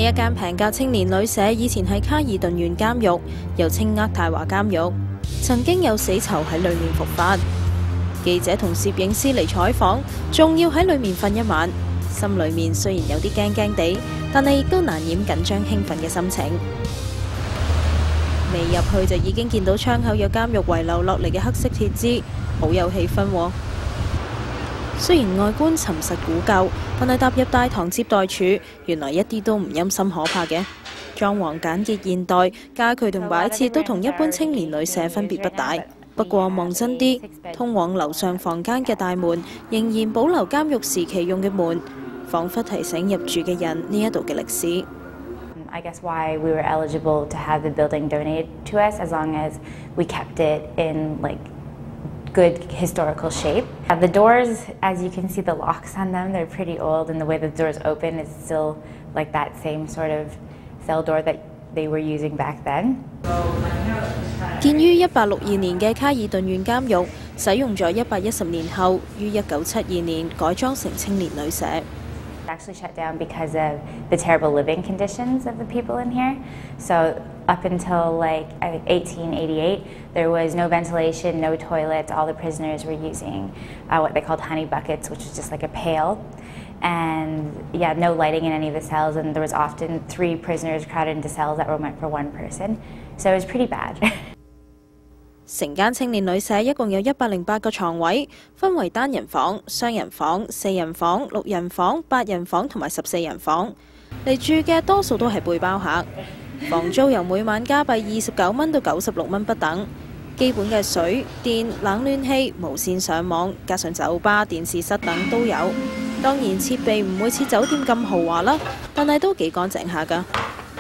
一間平價青年旅社以前係卡爾頓縣監獄，又稱渥太華監獄，曾經有死囚喺裏面伏法。記者同攝影師嚟採訪，仲要喺裏面瞓一晚，心裏面雖然有啲驚驚地，但係亦都難掩緊張興奮嘅心情。未入去就已經見到窗口有監獄遺留落嚟嘅黑色鐵枝，好有氣氛喎。雖然外觀沉實古舊，但係踏入大堂接待處，原來一啲都唔陰森可怕嘅。裝潢簡潔現代，家具同擺設都同一般青年旅社分別不大。不過望真啲，通往樓上房間嘅大門仍然保留監獄時期用嘅門，彷彿提醒入住嘅人呢一度嘅歷史。 I guess why we were eligible to have the building donated to us as long as we kept it in good historical shape. The doors, as you can see the locks on them, they're pretty old, and the way the doors open is still like that same sort of cell door that they were using back then. 建於1862年嘅卡爾頓縣監獄，使用咗110年後，於1972年改裝成青年旅社。 Actually shut down because of the terrible living conditions of the people in here. So up until 1888, there was no ventilation, no toilets. All the prisoners were using what they called honey buckets, which was just like a pail. And yeah, no lighting in any of the cells, and there was often 3 prisoners crowded into cells that were meant for 1 person. So it was pretty bad. 成間青年旅社一共有108個床位，分為單人房、雙人房、4人房、6人房、8人房同埋14人房。嚟住嘅多數都係背包客，房租由每晚加幣29蚊到96蚊不等。基本嘅水、電、冷暖氣、無線上網，加上酒吧、電視室等都有。當然設備唔會似酒店咁豪華啦，但係都幾乾淨下㗎。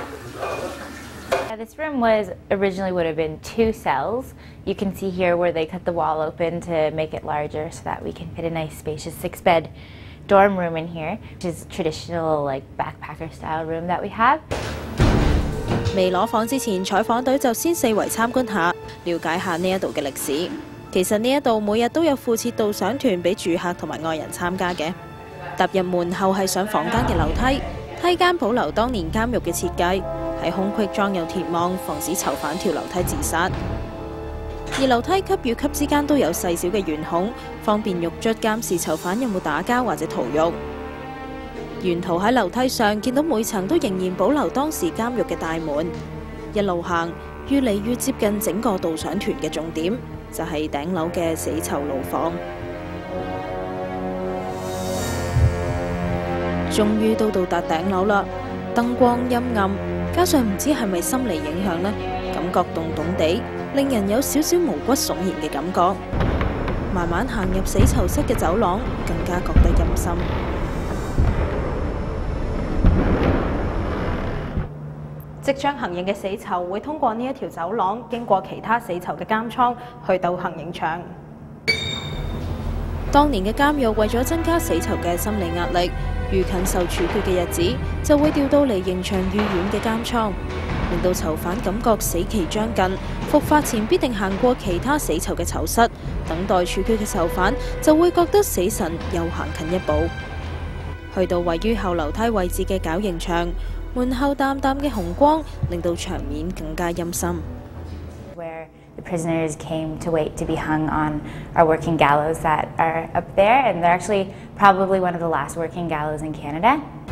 This room originally would have been 2 cells. You can see here where they cut the wall open to make it larger so that we can fit a nice spacious 6-bed dorm room in here, which is traditional backpacker style room that we have. 未攞房之前，採訪隊就先四圍參觀下，了解下呢一度嘅歷史。其實呢一度每日都有附設導賞團俾住客同埋外人參加嘅。踏入門後係上房間嘅樓梯，梯間保留當年監獄嘅設計。喺空隙裝有鐵網，防止囚犯跳樓梯自殺。而樓梯級與級之間都有細小嘅圓孔，方便獄卒監視囚犯有冇打交或者逃獄。沿途喺樓梯上見到每層都仍然保留當時監獄嘅大門。一路行，越嚟越接近整個導賞團嘅重點，就係頂樓嘅死囚牢房。終於都到達頂樓啦，燈光陰暗。加上唔知係咪心理影響呢，感覺凍凍地，令人有少少毛骨悚然嘅感覺。慢慢行入死囚室嘅走廊，更加覺得陰森。即將行刑嘅死囚會通過呢一條走廊，經過其他死囚嘅監倉，去到行刑場。當年嘅監獄為咗增加死囚嘅心理壓力，越近受處決嘅日子，就會調到離刑場愈遠嘅監倉，令到囚犯感覺死期將近，伏法前必定行過其他死囚嘅囚室，等待處決嘅囚犯就會覺得死神又行近一步。去到位於後樓梯位置嘅絞刑場，門後淡淡嘅紅光令到場面更加陰森。 The prisoners came to wait to be hung on our working gallows that are up there, and they're actually probably one of the last working gallows in Canada.